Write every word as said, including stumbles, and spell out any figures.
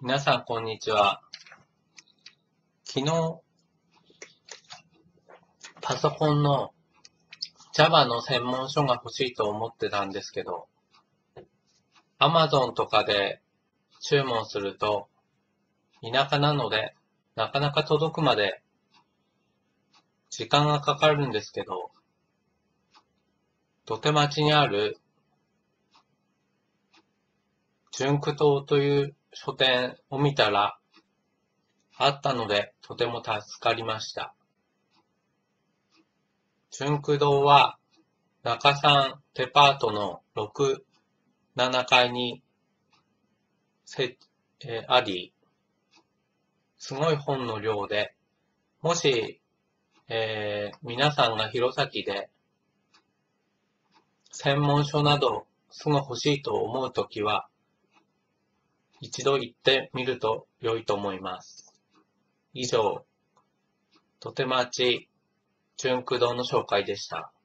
皆さん、こんにちは。昨日、パソコンの Java の専門書が欲しいと思ってたんですけど、Amazon とかで注文すると、田舎なので、なかなか届くまで時間がかかるんですけど、土手町にある純駆堂という書店を見たら、あったので、とても助かりました。純駆堂は、中山デパートのろく、ななかいにせ、えーあり、すごい本の量で、もし、えー皆さんが弘前で専門書などすぐ欲しいと思うときは、一度行ってみると良いと思います。以上、とてまち純駆堂の紹介でした。